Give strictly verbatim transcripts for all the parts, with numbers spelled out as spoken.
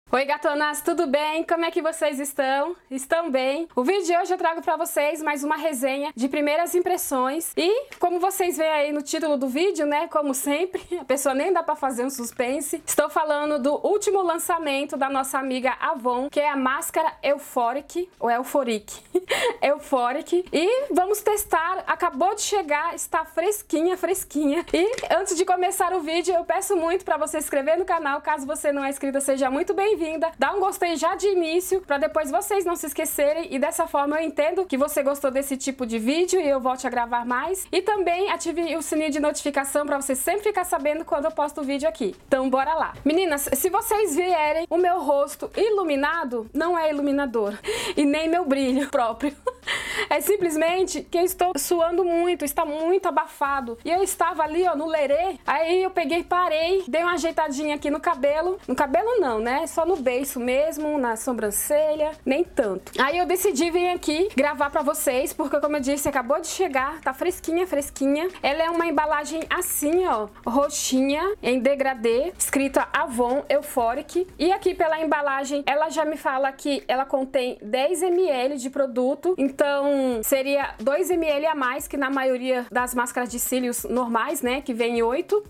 Oi gatonas, tudo bem? Como é que vocês estão? Estão bem? O vídeo de hoje eu trago pra vocês mais uma resenha de primeiras impressões e como vocês veem aí no título do vídeo, né, como sempre, a pessoa nem dá pra fazer um suspense, estou falando do último lançamento da nossa amiga Avon, que é a máscara Euphoric, ou Euphoric, Euphoric, e vamos testar, acabou de chegar, está fresquinha, fresquinha, e antes de começar o vídeo eu peço muito pra você se inscrever no canal, caso você não é inscrita, seja muito bem-vindo. Dá um gostei já de início, para depois vocês não se esquecerem e dessa forma eu entendo que você gostou desse tipo de vídeo e eu volte a gravar mais. E também ative o sininho de notificação para você sempre ficar sabendo quando eu posto o vídeo aqui. Então bora lá. Meninas, se vocês vierem o meu rosto iluminado, não é iluminador e nem meu brilho próprio. É simplesmente que eu estou suando muito, está muito abafado. E eu estava ali, ó, no lerê, aí eu peguei, parei, dei uma ajeitadinha aqui no cabelo. No cabelo não, né? Só no beiço mesmo, na sobrancelha, nem tanto. Aí eu decidi vir aqui gravar pra vocês, porque como eu disse, acabou de chegar, tá fresquinha, fresquinha. Ela é uma embalagem assim, ó, roxinha, em degradê, escrito Avon Euphoric. E aqui pela embalagem, ela já me fala que ela contém dez mililitros de produto, então seria dois mililitros a mais que na maioria das máscaras de cílios normais, né, que vem oito.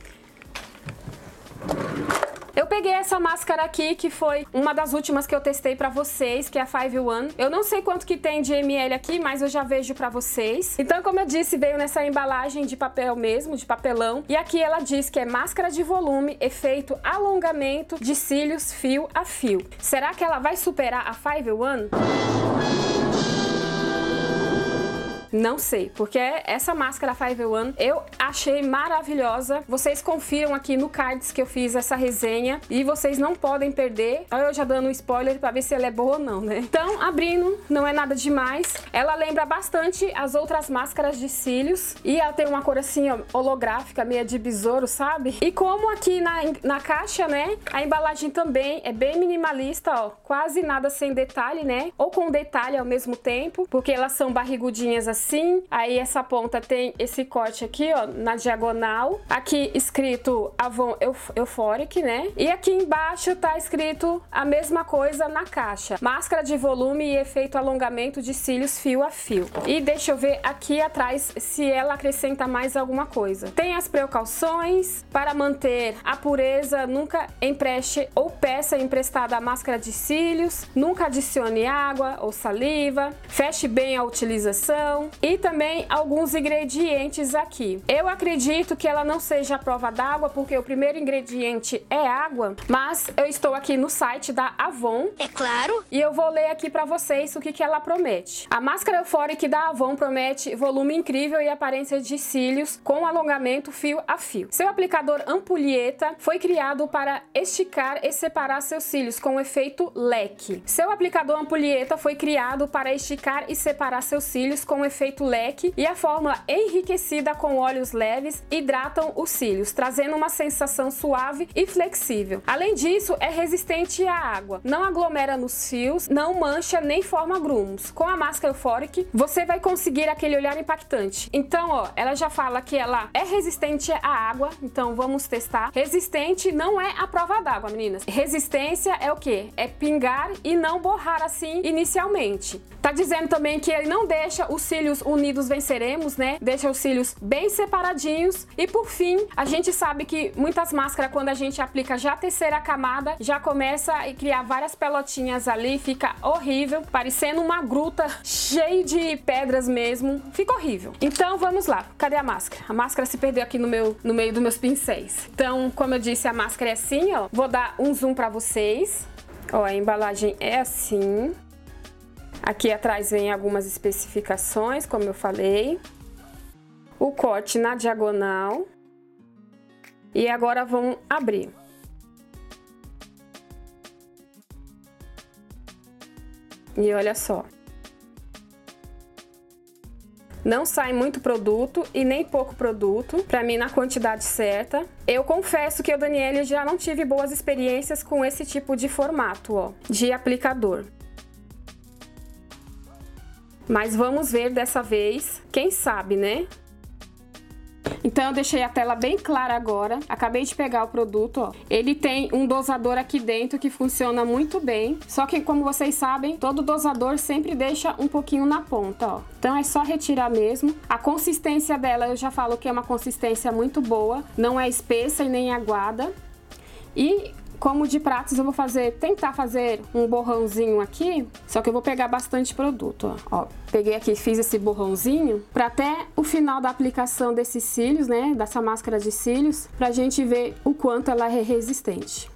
Eu peguei essa máscara aqui, que foi uma das últimas que eu testei pra vocês, que é a Five One. Eu não sei quanto que tem de ml aqui, mas eu já vejo pra vocês. Então, como eu disse, veio nessa embalagem de papel mesmo, de papelão. E aqui ela diz que é máscara de volume, efeito alongamento de cílios fio a fio. Será que ela vai superar a Five One? Não sei, porque essa máscara Five One eu achei maravilhosa. Vocês confiram aqui no cards que eu fiz essa resenha e vocês não podem perder. Olha eu já dando um spoiler pra ver se ela é boa ou não, né? Então, abrindo, não é nada demais. Ela lembra bastante as outras máscaras de cílios e ela tem uma cor assim, ó, holográfica, meio de besouro, sabe? E como aqui na, na caixa, né, a embalagem também é bem minimalista, ó, quase nada sem detalhe, né? Ou com detalhe ao mesmo tempo, porque elas são barrigudinhas assim. Assim, aí essa ponta tem esse corte aqui, ó, na diagonal. Aqui escrito Avon Euphoric, né? E aqui embaixo tá escrito a mesma coisa na caixa. Máscara de volume e efeito alongamento de cílios fio a fio. E deixa eu ver aqui atrás se ela acrescenta mais alguma coisa. Tem as precauções para manter a pureza, nunca empreste ou peça emprestada a máscara de cílios, nunca adicione água ou saliva, feche bem a utilização. E também alguns ingredientes aqui. Eu acredito que ela não seja a prova d'água, porque o primeiro ingrediente é água, mas eu estou aqui no site da Avon. É claro. E eu vou ler aqui pra vocês o que, que ela promete. A máscara Euphoric da Avon promete volume incrível e aparência de cílios com alongamento fio a fio. Seu aplicador ampulheta foi criado para esticar e separar seus cílios com o efeito leque. Seu aplicador ampulheta foi criado para esticar e separar seus cílios com o efeito efeito leque e a fórmula enriquecida com óleos leves hidratam os cílios, trazendo uma sensação suave e flexível. Além disso, é resistente à água, não aglomera nos fios, não mancha nem forma grumos. Com a máscara Euphoric, você vai conseguir aquele olhar impactante. Então, ó, ela já fala que ela é resistente à água, então vamos testar. Resistente não é a prova d'água, meninas. Resistência é o quê? É pingar e não borrar assim inicialmente. Tá dizendo também que ele não deixa os cílios unidos venceremos, né? Deixa os cílios bem separadinhos. E por fim, a gente sabe que muitas máscaras, quando a gente aplica já a terceira camada, já começa a criar várias pelotinhas ali, fica horrível, parecendo uma gruta cheia de pedras mesmo. Fica horrível. Então vamos lá. Cadê a máscara? A máscara se perdeu aqui no, meu, no meio dos meus pincéis. Então, como eu disse, a máscara é assim, ó. Vou dar um zoom pra vocês. Ó, a embalagem é assim. Aqui atrás vem algumas especificações, como eu falei. O corte na diagonal. E agora vamos abrir. E olha só. Não sai muito produto e nem pouco produto, pra mim na quantidade certa. Eu confesso que eu, Daniele, já não tive boas experiências com esse tipo de formato, ó, de aplicador. Mas vamos ver dessa vez, quem sabe, né? Então eu deixei a tela bem clara agora. Acabei de pegar o produto, ó. Ele tem um dosador aqui dentro que funciona muito bem. Só que, como vocês sabem, todo dosador sempre deixa um pouquinho na ponta, ó. Então é só retirar mesmo. A consistência dela eu já falo que é uma consistência muito boa. Não é espessa e nem aguada. E como de pratos eu vou fazer, tentar fazer um borrãozinho aqui, só que eu vou pegar bastante produto, ó. Ó, peguei aqui, fiz esse borrãozinho para até o final da aplicação desses cílios, né, dessa máscara de cílios, pra gente ver o quanto ela é resistente.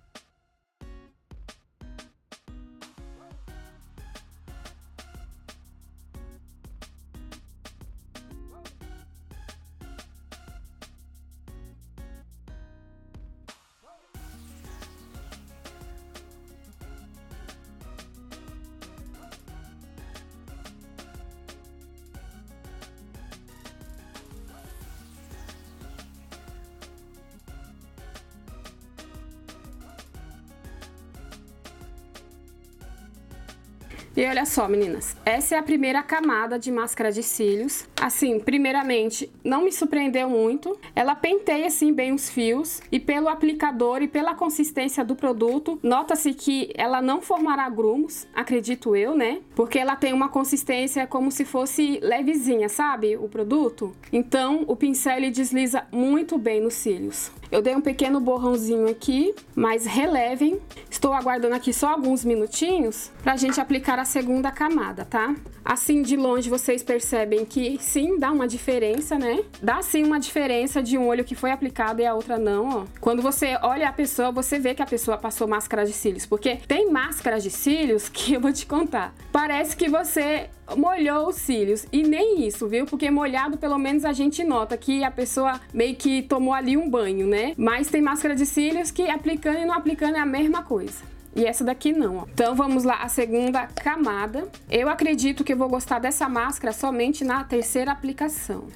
E olha só, meninas, essa é a primeira camada de máscara de cílios. Assim, primeiramente, não me surpreendeu muito. Ela penteia, assim, bem os fios. E pelo aplicador e pela consistência do produto, nota-se que ela não formará grumos, acredito eu, né? Porque ela tem uma consistência como se fosse levezinha, sabe? O produto. Então, o pincel, ele desliza muito bem nos cílios. Eu dei um pequeno borrãozinho aqui, mas relevem. Estou aguardando aqui só alguns minutinhos pra gente aplicar a segunda camada, tá? Assim, de longe, vocês percebem que sim, dá uma diferença, né? Dá sim uma diferença de um olho que foi aplicado e a outra não, ó. Quando você olha a pessoa, você vê que a pessoa passou máscara de cílios, porque tem máscaras de cílios que eu vou te contar. Parece que você molhou os cílios, e nem isso, viu? Porque molhado, pelo menos a gente nota que a pessoa meio que tomou ali um banho, né? Mas tem máscara de cílios que aplicando e não aplicando é a mesma coisa. E essa daqui não, ó. Então vamos lá, a segunda camada. Eu acredito que eu vou gostar dessa máscara somente na terceira aplicação.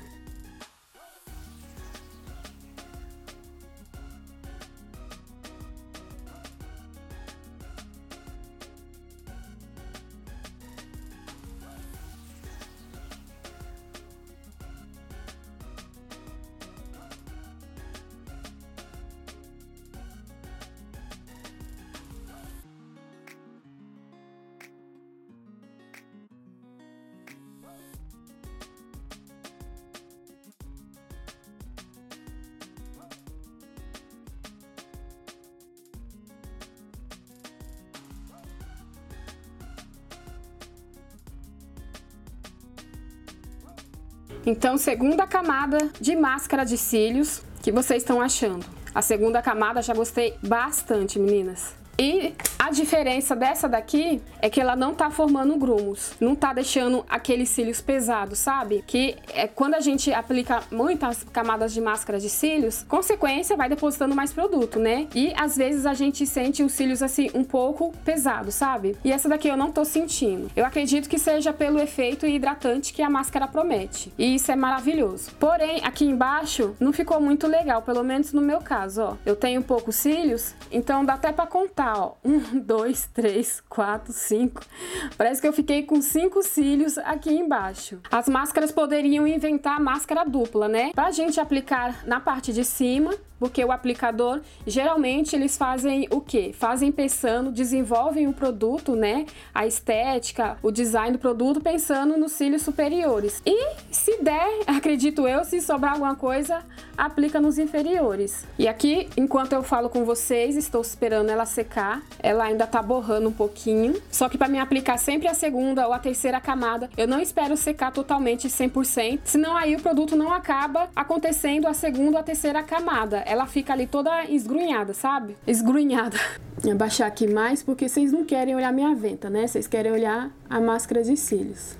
Então, segunda camada de máscara de cílios, que vocês estão achando? A segunda camada já gostei bastante, meninas. E a diferença dessa daqui é que ela não tá formando grumos, não tá deixando aqueles cílios pesados, sabe? Que é quando a gente aplica muitas camadas de máscara de cílios, consequência vai depositando mais produto, né? E às vezes a gente sente os cílios assim um pouco pesados, sabe? E essa daqui eu não tô sentindo. Eu acredito que seja pelo efeito hidratante que a máscara promete. E isso é maravilhoso. Porém, aqui embaixo não ficou muito legal, pelo menos no meu caso, ó. Eu tenho poucos cílios, então dá até pra contar. Ó, um, dois, três, quatro, cinco. Parece que eu fiquei com cinco cílios aqui embaixo. As máscaras poderiam inventar máscara dupla, né? Pra gente aplicar na parte de cima, porque o aplicador, geralmente eles fazem o quê? Fazem pensando, desenvolvem o produto, né? A estética, o design do produto, pensando nos cílios superiores. E se der, acredito eu, se sobrar alguma coisa, aplica nos inferiores. E aqui, enquanto eu falo com vocês, estou esperando ela secar. Ela ainda tá borrando um pouquinho. Só que para mim aplicar sempre a segunda ou a terceira camada, eu não espero secar totalmente cem por cento. Senão aí o produto não acaba acontecendo a segunda ou a terceira camada. Ela fica ali toda esgrunhada, sabe? Esgrunhada. Vou abaixar aqui mais porque vocês não querem olhar minha venta, né? Vocês querem olhar a máscara de cílios.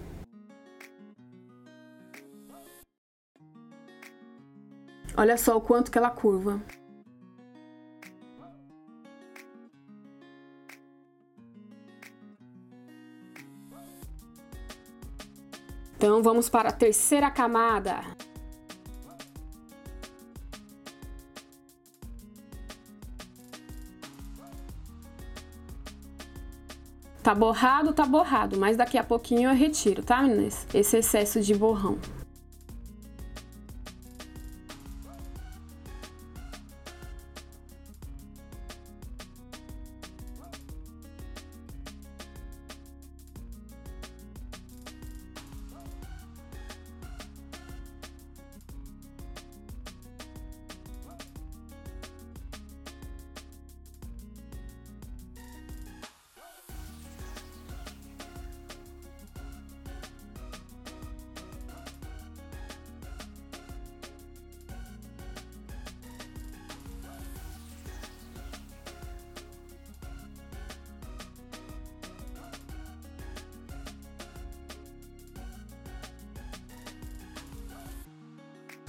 Olha só o quanto que ela curva. Então vamos para a terceira camada. Tá borrado, tá borrado, mas daqui a pouquinho eu retiro, tá, meninas? Esse excesso de borrão.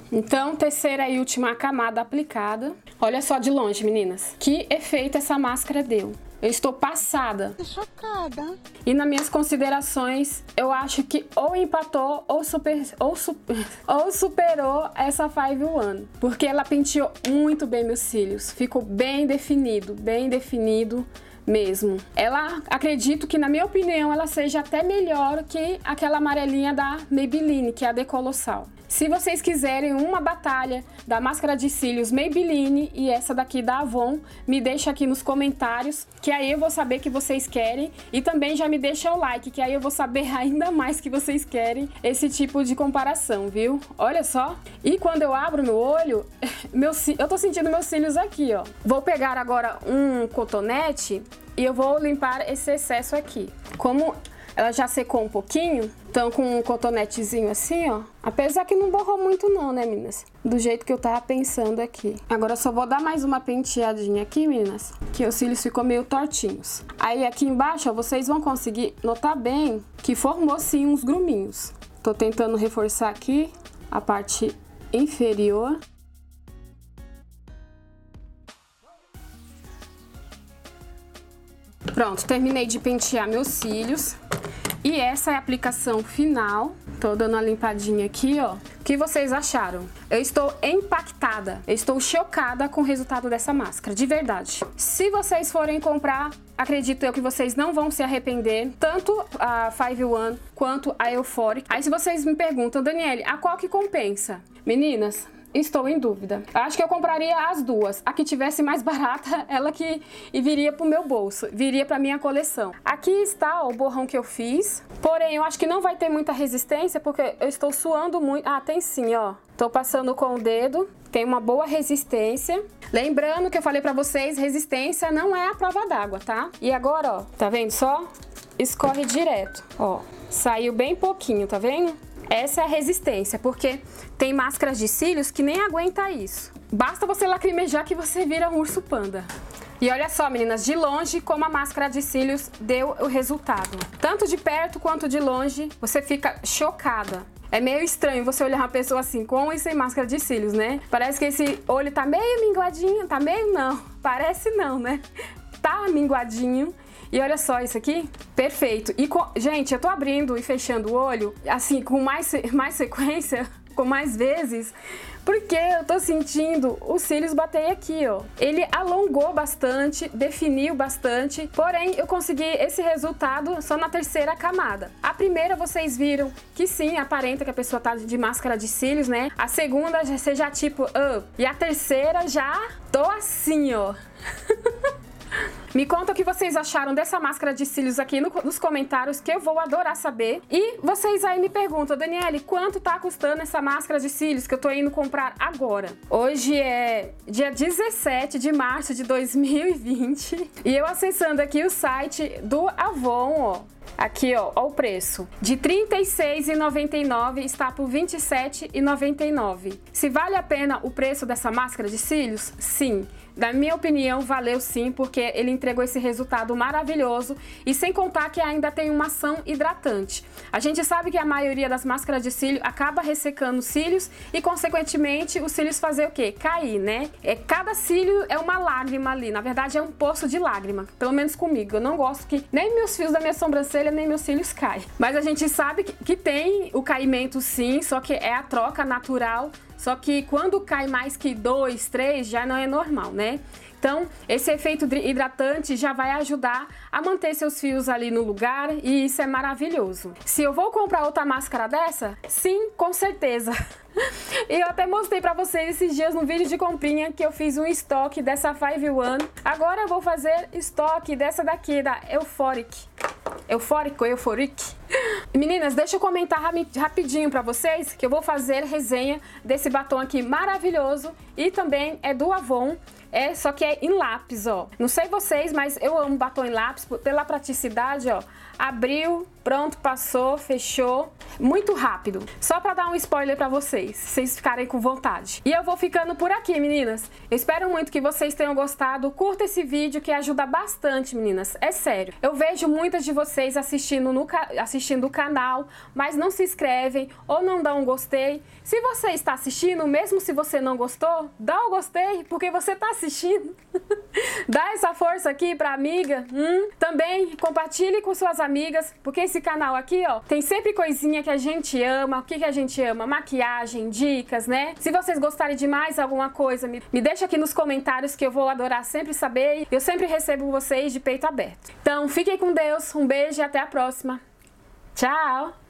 Então, terceira e última camada aplicada. Olha só de longe, meninas, que efeito essa máscara deu. Eu estou passada. Tô chocada. E nas minhas considerações, eu acho que ou empatou ou, super, ou, super, ou superou essa Five One. Porque ela penteou muito bem meus cílios. Ficou bem definido, bem definido mesmo. Ela, acredito que, na minha opinião, ela seja até melhor que aquela amarelinha da Maybelline, que é a Decolossal. Se vocês quiserem uma batalha da máscara de cílios Maybelline e essa daqui da Avon, me deixa aqui nos comentários, que aí eu vou saber que vocês querem. E também já me deixa o like, que aí eu vou saber ainda mais que vocês querem esse tipo de comparação, viu? Olha só. E quando eu abro meu olho, meu, eu tô sentindo meus cílios aqui, ó. Vou pegar agora um cotonete e eu vou limpar esse excesso aqui. Como ela já secou um pouquinho, então com um cotonetezinho assim, ó. Apesar que não borrou muito não, né, meninas? Do jeito que eu tava pensando aqui. Agora eu só vou dar mais uma penteadinha aqui, meninas, que os cílios ficou meio tortinhos. Aí aqui embaixo, ó, vocês vão conseguir notar bem que formou sim uns gruminhos. Tô tentando reforçar aqui a parte inferior. Pronto, terminei de pentear meus cílios. E essa é a aplicação final. Tô dando uma limpadinha aqui, ó. O que vocês acharam? Eu estou impactada, eu estou chocada com o resultado dessa máscara, de verdade. Se vocês forem comprar, acredito eu que vocês não vão se arrepender, tanto a Five One quanto a Euphoric. Aí se vocês me perguntam, Daniele, a qual que compensa? Meninas, estou em dúvida. Acho que eu compraria as duas. A que tivesse mais barata, ela que viria pro meu bolso, viria pra minha coleção. Aqui está o borrão que eu fiz. Porém, eu acho que não vai ter muita resistência, porque eu estou suando muito. Ah, tem sim, ó. Tô passando com o dedo. Tem uma boa resistência. Lembrando que eu falei pra vocês, resistência não é a prova d'água, tá? E agora, ó, tá vendo só? Escorre direto, ó. Saiu bem pouquinho, tá vendo? Essa é a resistência, porque tem máscaras de cílios que nem aguenta isso. Basta você lacrimejar que você vira um urso panda. E olha só, meninas, de longe como a máscara de cílios deu o resultado. Tanto de perto quanto de longe, você fica chocada. É meio estranho você olhar uma pessoa assim, com e sem máscara de cílios, né? Parece que esse olho tá meio minguadinho, tá meio não. Parece não, né? Tá minguadinho. E olha só isso aqui, perfeito. E, com... gente, eu tô abrindo e fechando o olho, assim, com mais, mais sequência, com mais vezes, porque eu tô sentindo os cílios bater aqui, ó. Ele alongou bastante, definiu bastante, porém eu consegui esse resultado só na terceira camada. A primeira vocês viram que sim, aparenta que a pessoa tá de máscara de cílios, né? A segunda você já tipo, up. E a terceira já tô assim, ó. Me conta o que vocês acharam dessa máscara de cílios aqui no, nos comentários, que eu vou adorar saber. E vocês aí me perguntam, Daniele, quanto tá custando essa máscara de cílios que eu tô indo comprar agora? Hoje é dia dezessete de março de dois mil e vinte e eu acessando aqui o site do Avon, ó. Aqui, ó, ó o preço. De trinta e seis reais e noventa e nove centavos está por vinte e sete reais e noventa e nove centavos. Se vale a pena o preço dessa máscara de cílios? Sim. Na minha opinião, valeu sim, porque ele entregou esse resultado maravilhoso e sem contar que ainda tem uma ação hidratante. A gente sabe que a maioria das máscaras de cílio acaba ressecando os cílios e, consequentemente, os cílios fazer o quê? Cair, né? É, cada cílio é uma lágrima ali, na verdade é um poço de lágrima, pelo menos comigo. Eu não gosto que nem meus fios da minha sobrancelha, nem meus cílios caem. Mas a gente sabe que, que tem o caimento sim, só que é a troca natural. Só que quando cai mais que dois, três, já não é normal, né? Então, esse efeito hidratante já vai ajudar a manter seus fios ali no lugar e isso é maravilhoso. Se eu vou comprar outra máscara dessa? Sim, com certeza. E eu até mostrei pra vocês esses dias no vídeo de comprinha que eu fiz um estoque dessa Five One. Agora eu vou fazer estoque dessa daqui, da Euphoric. Eufórico, Euphoric. Meninas, deixa eu comentar rapidinho pra vocês que eu vou fazer resenha desse batom aqui maravilhoso e também é do Avon. É, só que é em lápis, ó. Não sei vocês, mas eu amo batom em lápis pela praticidade, ó. Abriu, pronto, passou, fechou. Muito rápido. Só pra dar um spoiler pra vocês, vocês ficarem com vontade. E eu vou ficando por aqui, meninas. Eu espero muito que vocês tenham gostado. Curta esse vídeo que ajuda bastante, meninas. É sério. Eu vejo muitas de vocês assistindo, no ca... assistindo o canal, mas não se inscrevem ou não dão um gostei. Se você está assistindo, mesmo se você não gostou, dá o gostei, porque você está assistindo. Dá essa força aqui pra amiga. Hum? Também compartilhe com suas amigas, porque esse canal aqui, ó, tem sempre coisinha que a gente ama. O que, que a gente ama? Maquiagem, dicas, né? Se vocês gostarem de mais alguma coisa, me, me deixa aqui nos comentários que eu vou adorar sempre saber. Eu sempre recebo vocês de peito aberto. Então, fiquem com Deus, um beijo e até a próxima. Tchau!